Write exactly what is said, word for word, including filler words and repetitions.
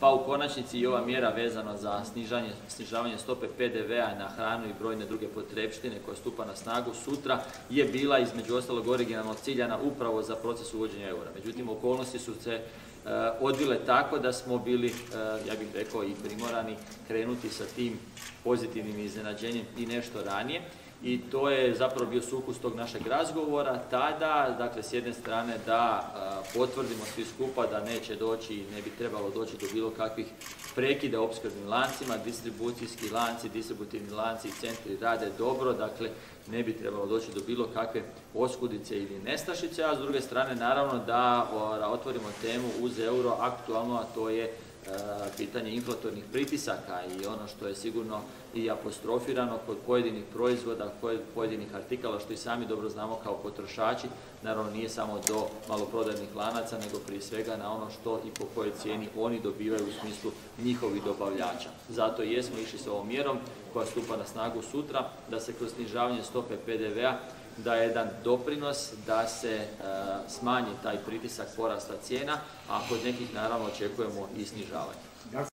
pa u konačnici i ova mjera vezana za snižavanje stope P D V-a na hranu i brojne druge potrepštine koja stupa na snagu sutra je bila između ostalog originalno ciljana upravo za proces uvođenja eura. Međutim, okolnosti su se odvile tako da smo bili, ja bih rekao, i primorani krenuti sa tim pozitivnim iznenađenjem i nešto ranije. I to je zapravo bio sukus tog našeg razgovora tada, dakle s jedne strane da potvrdimo svi skupa da neće doći i ne bi trebalo doći do bilo kakvih prekida opskrbnim lancima, distribucijski lanci, distributivni lanci i centri rade dobro, dakle ne bi trebalo doći do bilo kakve oskudice ili nestašice, a s druge strane naravno da otvorimo temu uz euro aktualno, a to je pitanje inflatornih pritisaka i ono što je sigurno i apostrofirano kod pojedinih proizvoda, kod pojedinih artikala, što i sami dobro znamo kao potrošači, naravno nije samo do maloprodajnih lanaca, nego prije svega na ono što i po kojoj cijeni oni dobivaju u smislu njihovih dobavljača. Zato jesmo išli s ovom mjerom koja stupa na snagu sutra, da se kroz snižavanje stope P D V-a da je jedan doprinos da se e, smanji taj pritisak porasta cijena, a kod nekih naravno očekujemo i snižavanje.